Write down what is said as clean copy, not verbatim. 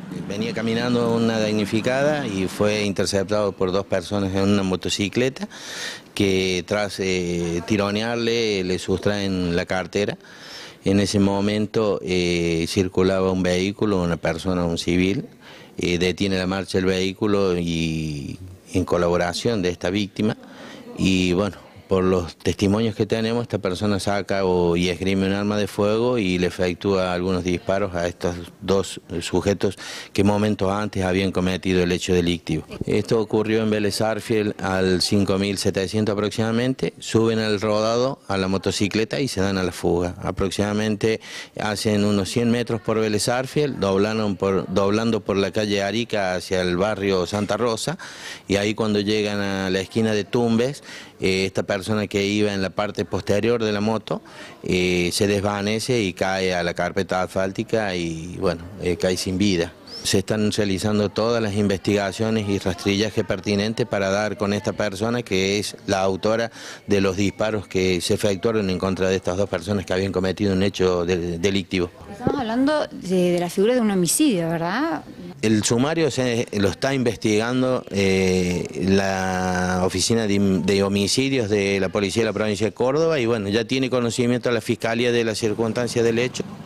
Venía caminando una damnificada y fue interceptado por dos personas en una motocicleta que tras tironearle le sustraen la cartera. En ese momento circulaba un vehículo, una persona, un civil, detiene la marcha del vehículo y en colaboración de esta víctima y bueno, por los testimonios que tenemos, esta persona saca y esgrime un arma de fuego y le efectúa algunos disparos a estos dos sujetos que momentos antes habían cometido el hecho delictivo. Esto ocurrió en Vélez Sarsfield al 5700 aproximadamente, suben al rodado a la motocicleta y se dan a la fuga. Aproximadamente hacen unos 100 metros por Vélez Sarsfield, doblando por la calle Arica hacia el barrio Santa Rosa, y ahí cuando llegan a la esquina de Tumbes, esta persona que iba en la parte posterior de la moto se desvanece y cae a la carpeta asfáltica y bueno, cae sin vida. Se están realizando todas las investigaciones y rastrillaje pertinente para dar con esta persona que es la autora de los disparos que se efectuaron en contra de estas dos personas que habían cometido un hecho delictivo. Estamos hablando de la figura de un homicidio, ¿verdad? El sumario lo está investigando la Oficina de Homicidios de la Policía de la Provincia de Córdoba y bueno, ya tiene conocimiento la Fiscalía de las circunstancias del hecho.